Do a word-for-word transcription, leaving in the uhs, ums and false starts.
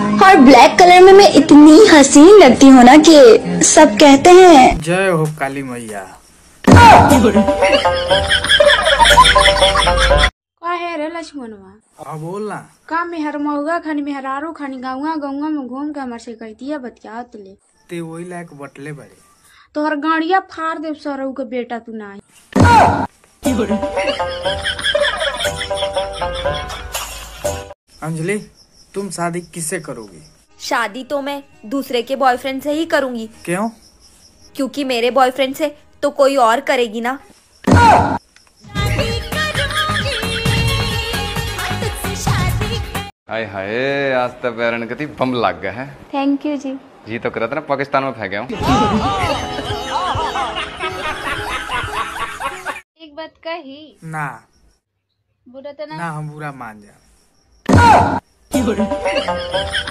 और black colour में मैं इतनी हसीन लगती हूँ ना कि सब कहते हैं जय हो काली मैया। का है रे लक्ष्मणवा? हाँ बोल ना। का मेहर मऊगा खानी मेहरारू खानी गाँवा गाँवा में घूम के हमार से कहतिया बतिया तुले ते वही लायक बटले बड़े तोहर गाड़िया फाड़ देव सरऊ के बेटा तू ना। अंजलि तुम शादी किससे करोगी? शादी तो मैं दूसरे के बॉयफ्रेंड से ही करूंगी। क्यों? क्योंकि मेरे बॉयफ्रेंड से तो कोई और करेगी ना। हाय हाय आज तो पैरन कति बम लग गया है। थैंक यू जी। जी तो करत ना पाकिस्तान में फेंके हूँ। एक बात कही ना बुरा तो ना, ना हम बुरा मान जा।